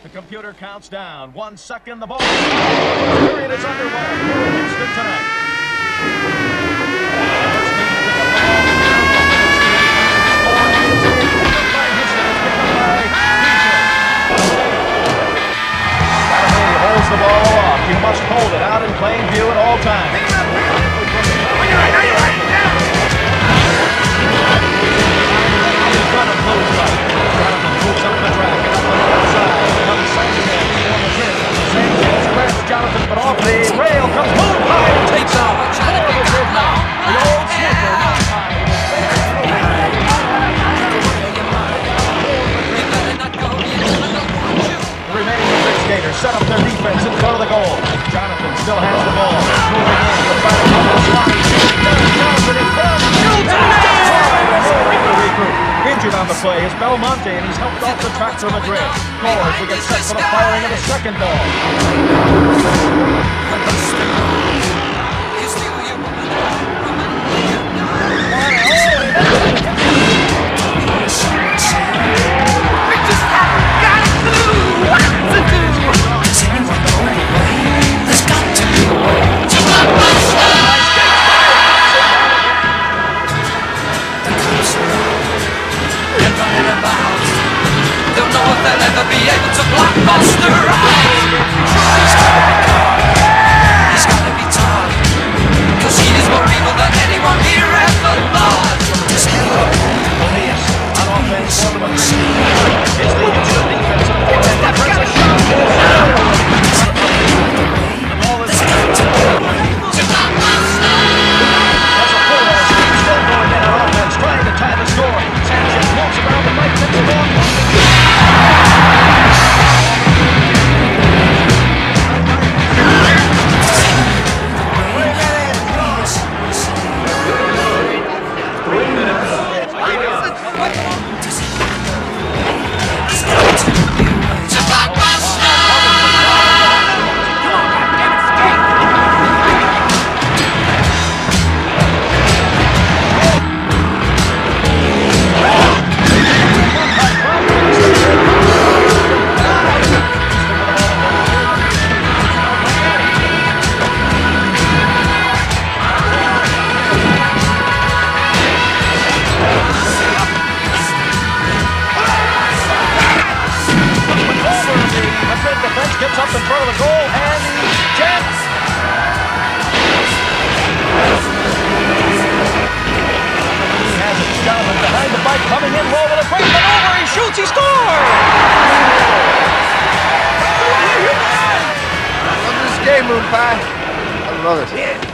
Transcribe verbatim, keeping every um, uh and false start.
The computer counts down. One second, the ball. The period is underway. Here in Houston tonight. First team to pick up the ball. Score is picked by Houston. It's picked up by Houston. Saturday holds the ball aloft. You must hold it out in plain view at all times. Jonathan moves up the track and up on the outside. Comes Sanchez for the trip. Sanchez grabs Jonathan, but off the rail comes Moon high and takes off. Horrible trip now. The old sniffer now high. The remaining Olympic skaters set up their defense in front of the goal. Jonathan still has the ball. Moving in. He'll try to cover the slot. Jonathan in front. Shoots. Injured on the play is Belmonte, and he's helped off the track for Madrid. Score as we get set for the firing of the second ball. Gets up in front of the goal, and Jets. He has it. Jonathan behind the bike, coming in low with a quick maneuver. He shoots, he scores! I love this game, Moon Pie. I love it.